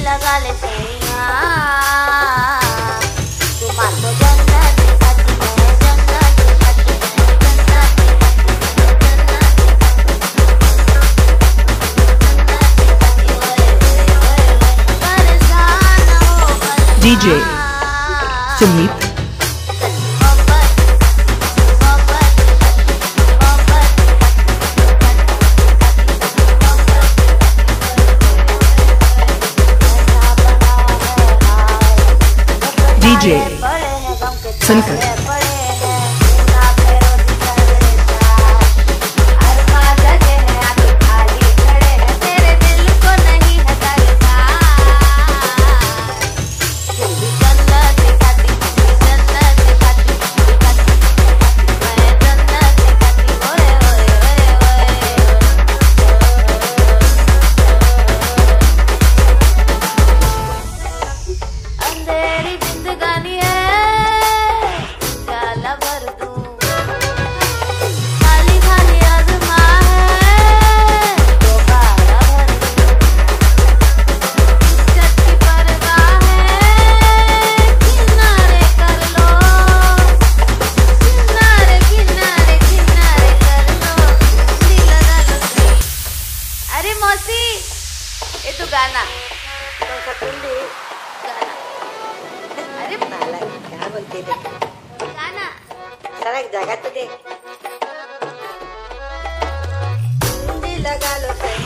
लगा ले सैया तुम्हार तो जन्नत दिखाती है जन्नत दिखाती है जन्नत DJ Sumit DJ Sankar ये तो गाना कौन सा कुंडी गाना अरे पाला क्या बोलते देख गाना सारा एक जगह तो देख कुंडी लगा लो